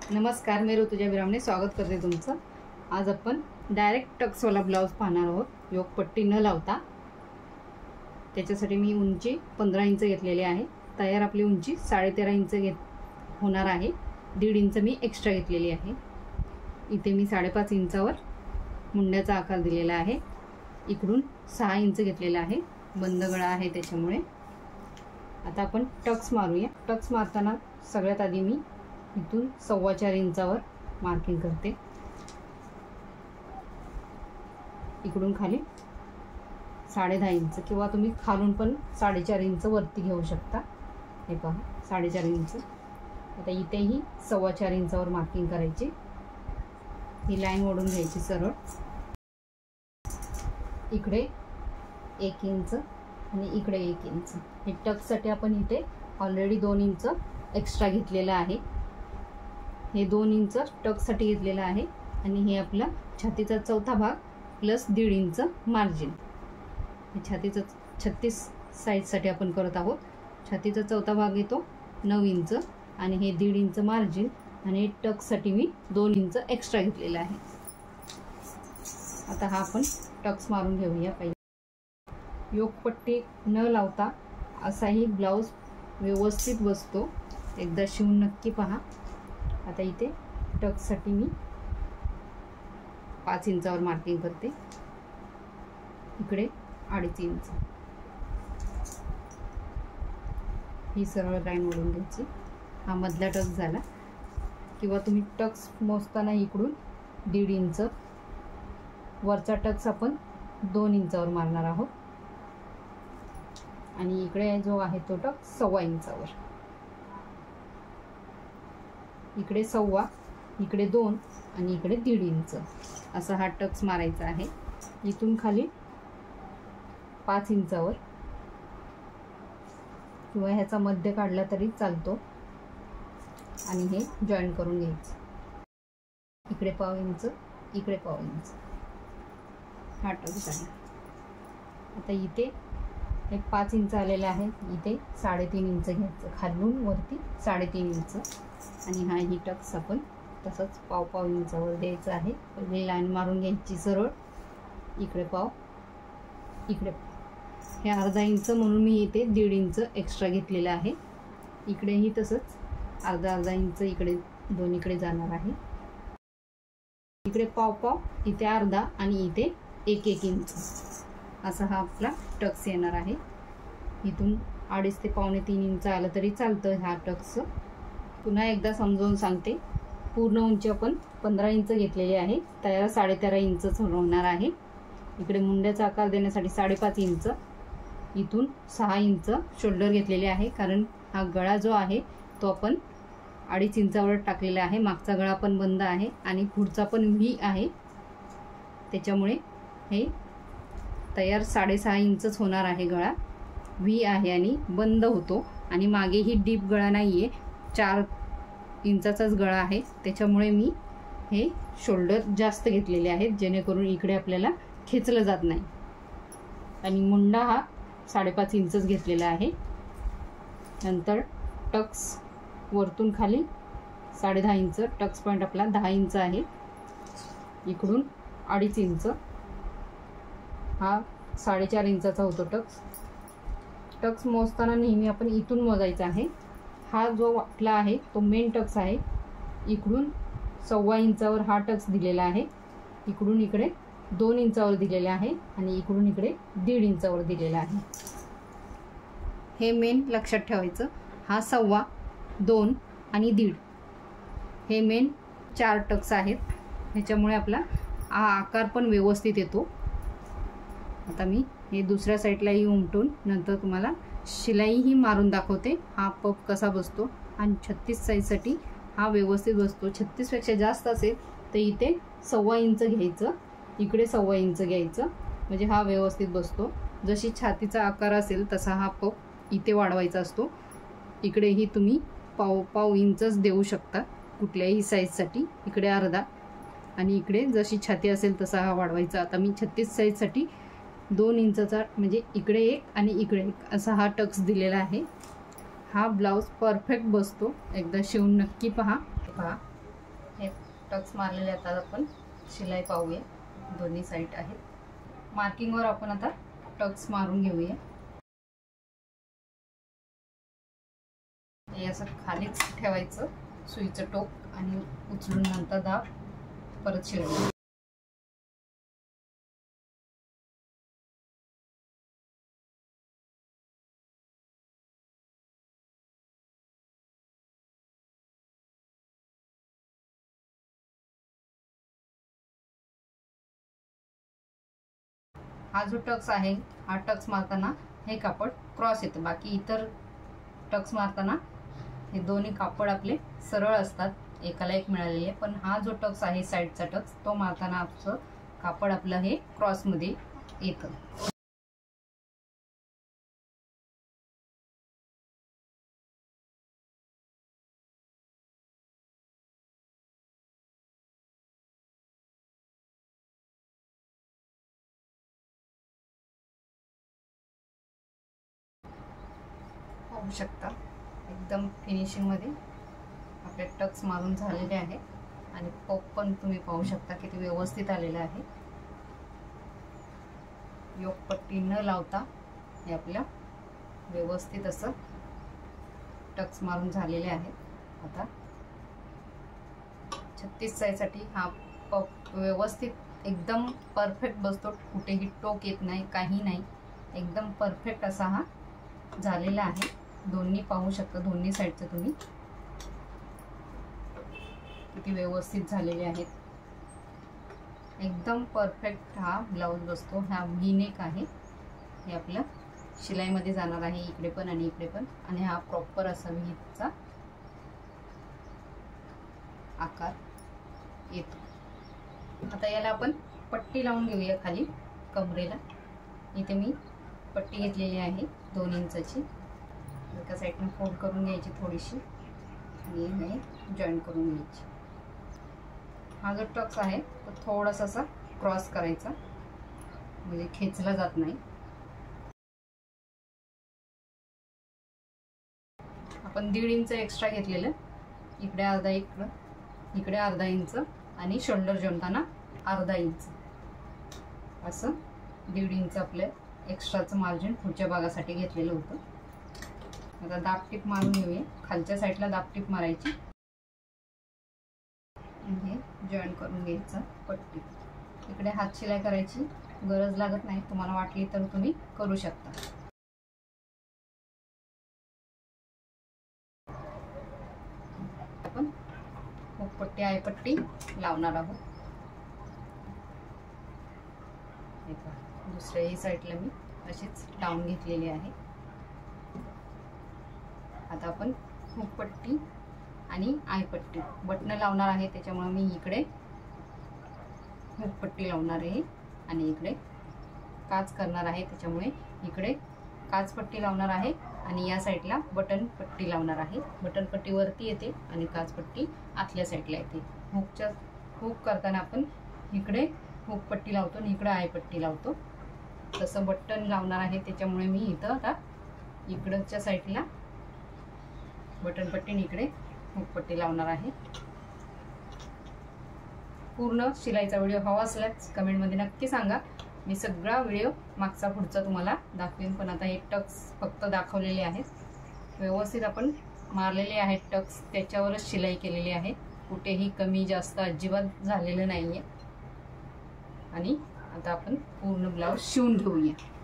नमस्कार, मी ऋतुजा बिरामणे स्वागत करते तुमचं। आज आपण डायरेक्ट टक्सवाला ब्लाउज पाहणार आहोत, योगपट्टी न लावता। त्याच्यासाठी मी उंची 15 इंच घेतलेली आहे। तयार आपली उंची 13.5 इंच होणार आहे। 1.5 इंच मी एक्स्ट्रा घेतलेली आहे। इथे मी 5.5 इंचावर मुंड्याचा आकार दिलेला आहे। इकडून 6 इंच घेतलेला आहे, बंद गळा आहे त्याच्यामुळे। आता आपण टक्स मारूया। टक्स मारताना सगळ्यात आधी मी इथून 4.25 इंचावर मार्किंग करते। इकडून खाली 10.5 इंच किंवा तुम्ही खालून पण 4.5 इंच वरती घेऊ शकता। हे पहा 4.5 इंच। आता इथेही 4.25 इंचावर मार्किंग करायची। ही लाईन ओढून घ्यायची सरळ। इकडे 1 इंच आणि इकडे 1 इंच। हे टक्ससाठी आपण इथे ऑलरेडी 2 इंच एक्स्ट्रा घेतलेला आहे। हे 2 इंच टक्ससाठी घेतलेला आहे आणि हे आपला छातीचा चौथा भाग प्लस 1.5 इंच मार्जिन। हे छातीचा 36 साइजसाठी आपण करत आहोत। छातीचा चौथा भाग येतो 9 इंच आणि हे 1.5 इंच मार्जिन आणि टक्ससाठी मी 2 इंच एक्स्ट्रा घेतलेला आहे। आता हा आपण टक्स मारून घेऊया। पहिले योगपट्टी न लावता असाही ब्लाउज व्यवस्थित बसतो। एकदा शिवून नक्की पहा। आता इथे टक्ससाठी मी 5 इंचावर मार्किंग करते। इकडे 2.5 इंच। ही सरळ लाईन ओढून घ्यायची। हा मधला टक्स झाला। किंवा तुम्ही टक्स मोजताना इकडून 1.5 इंच, वरचा टक्स आपण 2 इंचावर मारणार आहोत आणि इकडे जो आहे तो टक्स 1.25 इंचावर। इकडे 1.25, इकडे 2 आणि इकडे 1.5 इंच असा हा टक्स मारायचा आहे। इथून खाली 5 इंचावर किंवा ह्याचा मध्य काढला तरी चालतो आणि हे जॉईन करून घ्यायचं। इकडे 1.5 इंच, इकडे 1.5 इंच हा टक्स आहे। आता इथे हे 5 इंच आलेलं आहे। इथे 3.5 इंच घ्यायचं, खालून वरती 3.5 इंच आणि हा ही टक्स आपण तसंच 1.5 इंचावर द्यायचं आहे। पहिले लाईन मारून घ्यायची सरळ। इकडे 1.5, इकडे 1.5। हे 0.5 इंच म्हणून मी इथे 1.5 इंच एक्स्ट्रा घेतलेला आहे। इकडेही तसंच 0.5 इंच इकडे दोन्हीकडे जाणार आहे। इकडे 1.5, इथे 0.5 आणि इथे 1 इंच असा हा आपला टक्स येणार आहे। इथून 2.5 ते 2.25-3 इंच आलं तरी चालतं हा टक्स। पुन्हा एकदा समजावून सांगते। पूर्ण उंची आपण 15 इंच घेतलेली आहे। तयार 13.5 इंचच होणार आहे। इकडे मुंड्याचा आकार देण्यासाठी 5.5 इंच, इथून 6 इंच शोल्डर घेतलेले आहे, कारण हा गळा जो आहे तो आपण 2.5 इंचावर टाकलेला आहे। मागचा गळा पण बंद आहे आणि पुढचा पण व्ही आहे, त्याच्यामुळे हे तयार 6.5 इंचच होणार आहे। गळा व्ही आहे आणि बंद होतो आणि मागेही डीप गळा नाहीये, 4 इंचाचाच गळा आहे। त्याच्यामुळे मी हे शोल्डर जास्त घेतलेले आहेत, जेणेकरून इकडे आपल्याला खेचलं जात नाही। आणि मुंडा हा 5.5 इंचच घेतलेला आहे। नंतर टक्स वरतून खाली 10.5 इंच, टक्स पॉइंट आपला 10 इंच आहे। इकडून 2.5 इंच, हा 4.5 इंचाचा होतो टक्स। टक्स मोजताना नेहमी आपण इथून मोजायचा आहे। हा जो आपला आहे तो मेन टक्स आहे। इकडून 1.25 इंचावर हा टक्स दिलेला आहे, इकडून इकडे 2 इंचावर दिलेला आहे आणि इकडून इकडे 1.5 इंचावर दिलेला आहे। हे मेन लक्षात ठेवायचं। हा 1.25, 2 आणि 1.5 हे मेन 4 टक्स आहेत। ह्याच्यामुळे आपला हा आकार पण व्यवस्थित येतो। आता मी हे दुसऱ्या साईडलाही उमटून नंतर तुम्हाला शिलाईही मारून दाखवते, हा पफ कसा बसतो। आणि 36 साईजसाठी हा व्यवस्थित बसतो। 36 पेक्षा जास्त असेल तर इथे 1.25 इंच घ्यायचं, इकडे 1.25 इंच घ्यायचं, म्हणजे हा व्यवस्थित बसतो। जशी छातीचा आकार असेल तसा हा पफ इथे वाढवायचा असतो। इकडेही तुम्ही 1.25 इंचच देऊ शकता कुठल्याही साईजसाठी। इकडे 0.5 आणि इकडे जशी छाती असेल तसा हा वाढवायचा। आता मी 36 साईजसाठी 2 इंचाचा, म्हणजे इकडे 1 आणि इकडे 1 असा हा टक्स दिलेला आहे। हा ब्लाउज परफेक्ट बसतो। एकदा शिवून नक्की पहा। हे टक्स मारलेले आता आपण शिलाई पाहूया. दोन्ही साईड आहेत. मार्किंगवर आपण आता टक्स मारून घेऊया. हे असं खालीच ठेवायचं सुईचं टोक आणि उचलून नंतर दाब परत शिलाई. हा जो टक्स आहे हा टक्स मारताना हे कापड क्रॉस येतं. बाकी इतर टक्स मारताना हे दोन्ही कापड आपले सरळ असतात, एकाला एक मिळालेले. पण हा जो टक्स आहे साईडचा टक्स तो मारताना आपलं कापड आपलं हे क्रॉसमध्ये येतं. पाहू शकता एकदम फिनिशिंग मध्ये आपले टक्स मारून झालेले आहे. आणि पॉप पण तुम्ही पाहू शकता किती व्यवस्थित आलेला आहे. योकपट्टी न लावता हे आपल्या व्यवस्थित असं टक्स मारून झालेले आहेत. आता 36 साईजसाठी हा पॉप व्यवस्थित एकदम परफेक्ट बसतो. कुठेही टोक येत नाही, काही नाही. एकदम परफेक्ट असा हा झालेला आहे. दोन्ही पाहू शकता, दोन्ही साईडचं तुम्ही किती व्यवस्थित झालेले आहेत. एकदम परफेक्ट हा ब्लाउज बसतो. हा व्ही-नेक आहे. हे आपलं शिलाईमध्ये जाणार आहे इकडे पण आणि इकडे पण. आणि हा प्रॉपर असा व्हीचा आकार येतो. आता याला आपण पट्टी लावून घेऊया खाली कमरेला. इथे मी पट्टी घेतलेली आहे 2 इंचाची. एका साईडने फोल्ड करून घ्यायची थोडीशी आणि हे जॉईन करून घ्यायची. हा जो टक्स आहे तो थोडासा असा क्रॉस करायचा म्हणजे खेचला जात नाही. आपण 1.5 इंच एक्स्ट्रा घेतलेलं. इकडे अर्धा, इकडे अर्धा इंच आणि शोल्डर जोडताना अर्धा इंच असं 1.5 इंच आपलं एक्स्ट्राचं मार्जिन पुढच्या भागासाठी घेतलेलं होतं. आता दाबटीप मारून घेऊया. खालच्या साईडला दाबटीप मारायची. हे जॉईन करून घ्यायचं पट्टी. इकडे हात शिलाई करायची गरज लागत नाही. तुम्हाला वाटली तर तुम्ही करू शकता. आपण हुकपट्टी आयपट्टी लावणार आहोत. दुसऱ्याही साईडला मी अशीच लावून घेतलेली आहे. आता आपण हुकपट्टी आणि आयपट्टी बटणं लावणार आहे. त्याच्यामुळे मी इकडे हुकपट्टी लावणार आहे आणि इकडे काच करणार आहे. त्याच्यामुळे इकडे काचपट्टी लावणार आहे आणि या साईडला बटन पट्टी लावणार आहे. बटन पट्टी वरती येते आणि काचपट्टी आतल्या साईडला येते. हुक करताना आपण इकडे हुकपट्टी लावतो आणि इकडे आयपट्टी लावतो. तसं बटन लावणार आहे. त्याच्यामुळे मी इथं आता इकडच्या साईडला बटन पट्टी आणि इकडे हुकपट्टी लावणार आहे. पूर्ण शिलाईचा व्हिडिओ हवा असल्यास कमेंटमध्ये नक्की सांगा. मी सगळा व्हिडिओ मागचा पुढचा तुम्हाला दाखवेन. पण आता हे टक्स फक्त दाखवलेले आहेत. व्यवस्थित आपण मारलेले आहेत टक्स. त्याच्यावरच शिलाई केलेली आहे. कुठेही कमी जास्त अजिबात झालेलं नाहीये. आणि आता आपण पूर्ण ब्लाउज शिवून घेऊया.